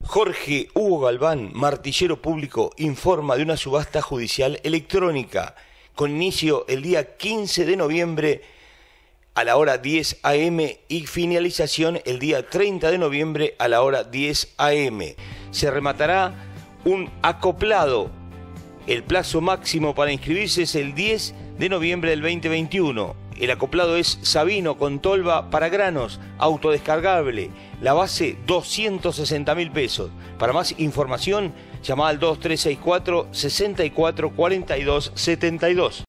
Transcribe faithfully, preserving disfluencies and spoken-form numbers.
Jorge Hugo Galván, martillero público, informa de una subasta judicial electrónica con inicio el día quince de noviembre a la hora diez a eme y finalización el día treinta de noviembre a la hora diez a eme. Se rematará un acoplado. El plazo máximo para inscribirse es el diez de noviembre del veinte veintiuno. El acoplado es Sabino con tolva para granos, autodescargable. La base doscientos sesenta mil pesos. Para más información, llama al dos tres seis cuatro, seis cuatro cuatro dos siete dos.